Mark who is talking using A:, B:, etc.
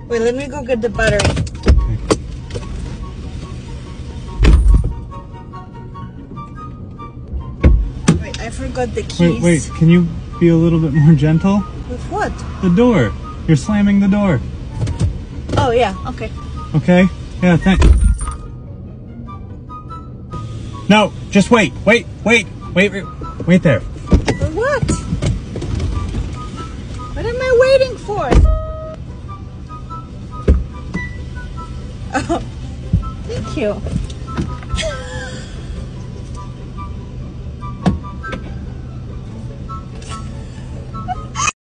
A: Wait, let me go get the battery. Wait, I forgot the keys.
B: Wait, can you be a little bit more gentle?
A: With what?
B: The door. You're slamming the door.
A: Oh, yeah, okay.
B: Okay? Yeah, thanks. No, just wait there.
A: For what? What am I waiting for? Oh, thank you.